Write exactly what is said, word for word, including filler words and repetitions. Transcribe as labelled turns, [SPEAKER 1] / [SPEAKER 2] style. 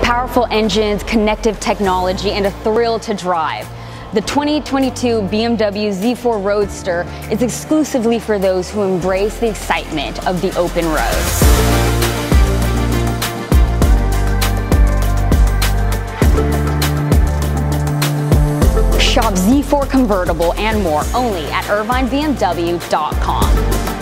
[SPEAKER 1] Powerful engines, connective technology, and a thrill to drive. The twenty twenty-two B M W Z four Roadster is exclusively for those who embrace the excitement of the open road. Shop Z four convertible and more only at Irvine B M W dot com.